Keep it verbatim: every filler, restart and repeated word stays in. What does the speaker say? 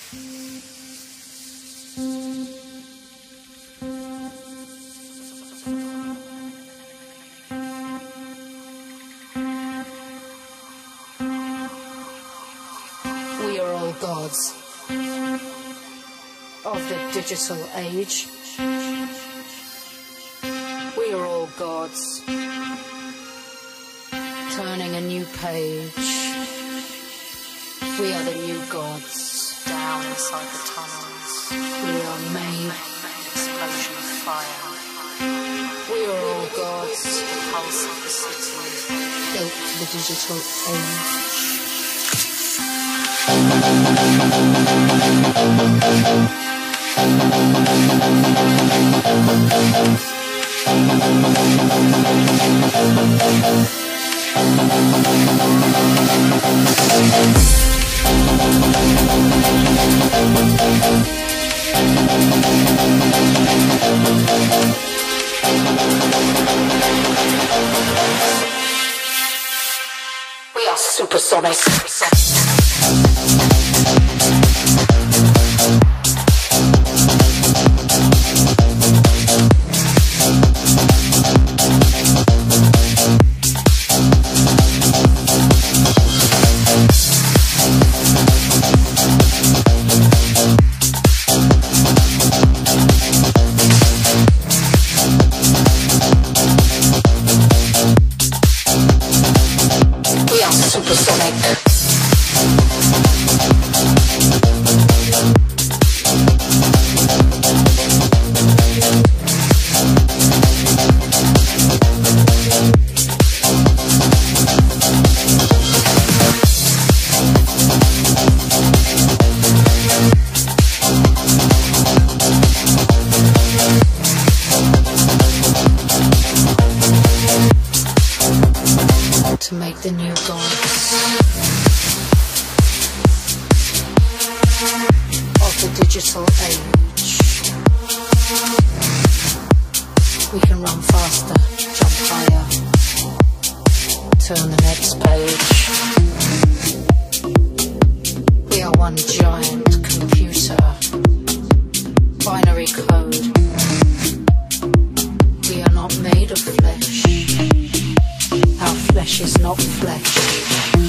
We are all gods of the digital age. We are all gods turning a new page. We are the new gods down inside the tunnels. We are made Explosion of fire. We are all gods The pulse of the city. built for the digital age. We are supersonic. We are supersonic. To make the new gods of the digital age. We can run faster, jump higher, turn the next page. We are one giant computer, binary code. We are not made of flesh. Our flesh is not flesh.